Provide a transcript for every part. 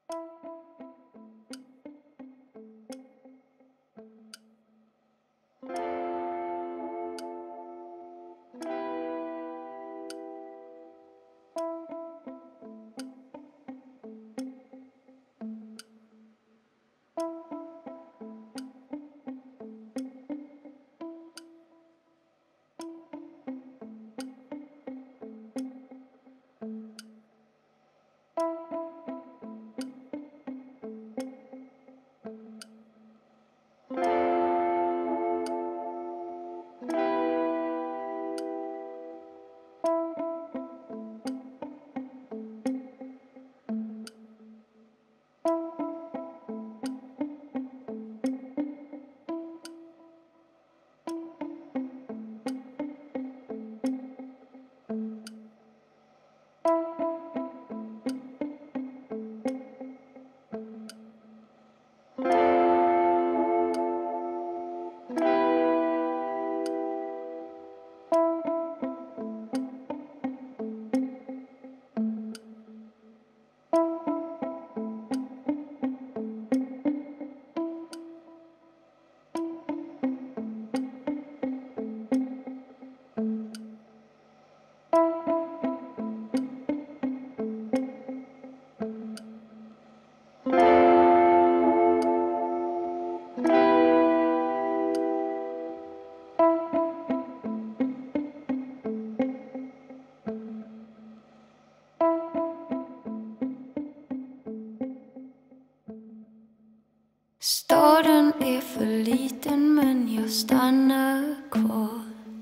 Staden är för liten men jag stannar kvar.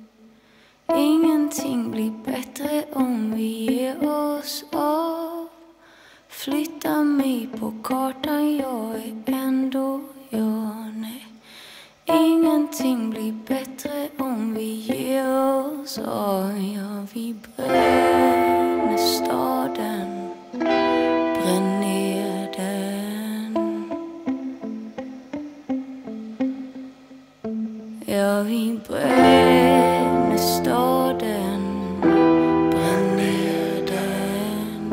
Ingenting blir bättre om vi ger oss av. Flytta mig på kartan, jag är ändå jag. Nej. Ingenting blir bättre om vi ger oss av. Ja, vi bränner staden, bränn ner den. Ja, vi bränner staden, bränn ner den.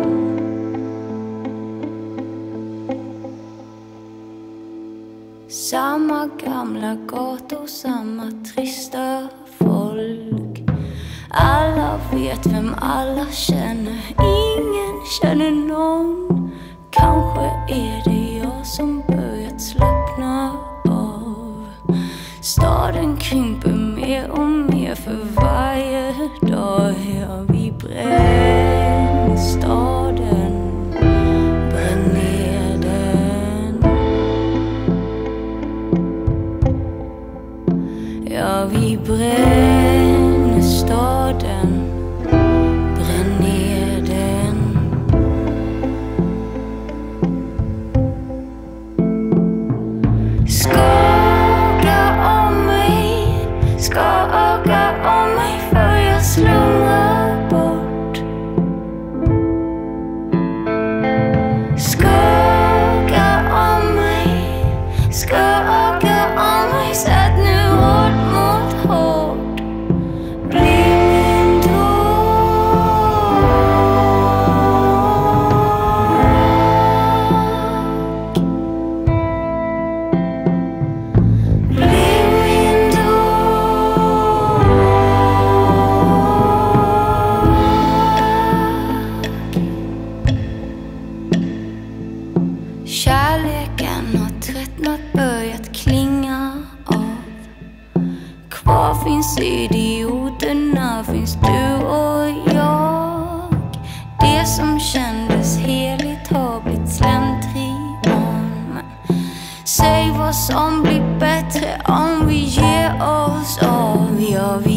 Samma gamla gator, samma trista folk. Alla vet vem alla känner, ingen känner någon. Kanske är det jag som börjat slappna av. Staden krymper mer och mer för varje dag. Ja, vi bränner staden, bränn ner den. Ja, vi bränner staden, bränn ner den. Skaka om mig för jag slumrar bort. Skaka om mig, sätt nu hårt mot hårt. Bli min drog. Bli min drog. Kärleken har tröttnat, börjat klinga av. Kvar finns idioterna, finns du och jag. Det som kändes heligt har blivit slentrian. Men säg vad som blir bättre om vi ger oss av. Ja, vi